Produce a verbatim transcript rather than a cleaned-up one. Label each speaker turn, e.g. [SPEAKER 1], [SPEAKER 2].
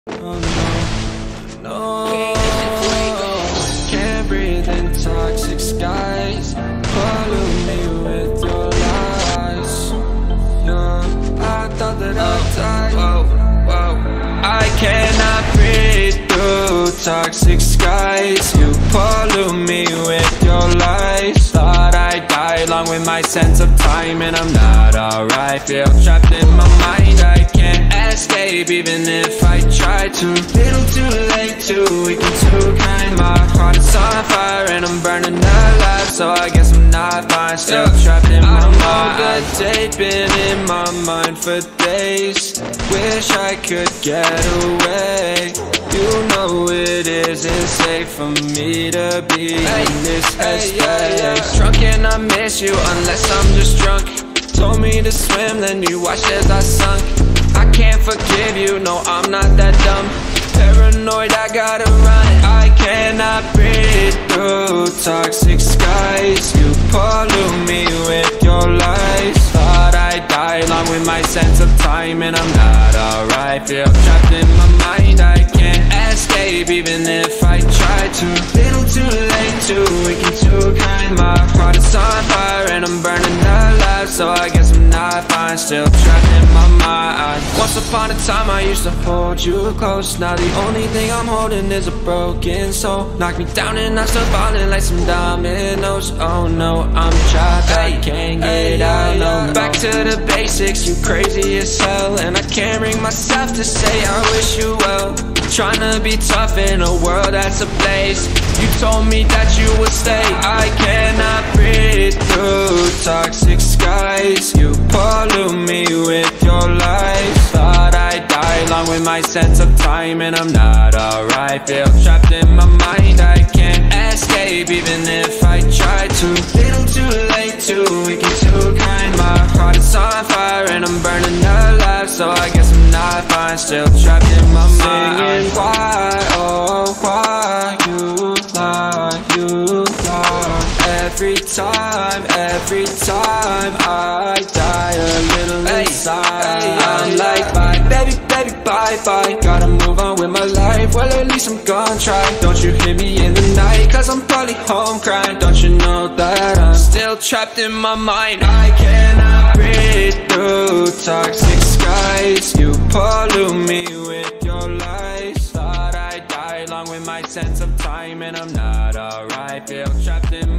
[SPEAKER 1] Oh no, no, can't breathe in toxic skies. Pollute me with your lies. Yeah, I thought that I'd die. Whoa, whoa. I cannot breathe through toxic skies. You pollute me with your lies. Thought I'd die along with my sense of time, and I'm not alright. Feel trapped in my mind, I can't escape even if I try to. Little too late, too weak and too kind. My heart is on fire and I'm burning alive, so I guess I'm not fine. Still trapped in my mind. All good day, been in my mind for days. Wish I could get away. You know it isn't safe for me to be hey, in this headspace. Hey, yeah, yeah. Drunk and I miss you unless I'm just drunk. Told me to swim, then you watched as I sunk. I can't forgive you, no, I'm not that dumb. Paranoid, I gotta run. I cannot breathe through toxic skies. You pollute me with your lies. Thought I'd die along with my sense of time, and I'm not alright. Feel trapped in my mind, I can't escape even if I try to. Little too late, too weak and too kind. My heart is on fire and I'm burning alive, so I guess I'm not fine. Still trapped in my mind. Once upon a time I used to hold you close. Now the only thing I'm holding is a broken soul. Knock me down and I'm still falling like some dominoes. Oh no, I'm trapped, I can't get out, no. Back to the basics, you crazy as hell, and I can't bring myself to say I wish you well. Tryna be tough in a world that's ablaze. You told me that you would stay. I cannot breathe through toxic skies. You pollute me with your lies. Thought I'd die along with my sense of time, and I'm not alright. Feel trapped in my mind, I can't escape even if I try to. Little too late, too weak and too kind. My heart is on fire and I'm burning alive, so I guess I'm not fine. Still trapped in my mind. Singing why, oh why you lie, you lie. Every time, every time I die a little inside. Hey, I'm like bye, baby, baby, bye, bye. Gotta move on with my life, well at least I'm gonna try. Don't you hear me in the night, cause I'm probably home crying. Don't you know that I'm still trapped in my mind. I cannot breathe through toxic skies. You pollute me with your lies. Thought I'd die along with my sense of time, and I'm not alright. Feel trapped in